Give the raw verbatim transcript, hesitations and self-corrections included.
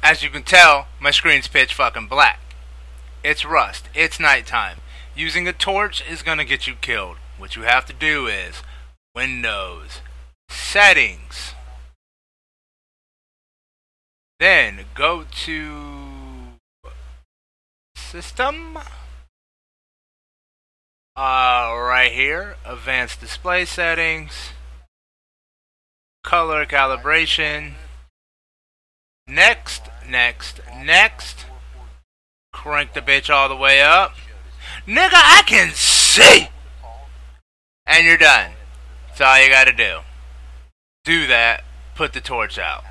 As you can tell, my screen's pitch fucking black. It's rust. It's nighttime. Using a torch is gonna get you killed. What you have to do is Windows, Settings. Then go to System. Uh, right here, Advanced Display Settings, Color Calibration. Next, next, next. Crank the bitch all the way up. Nigga, I can see! And you're done. That's all you gotta do. Do that, put the torch out.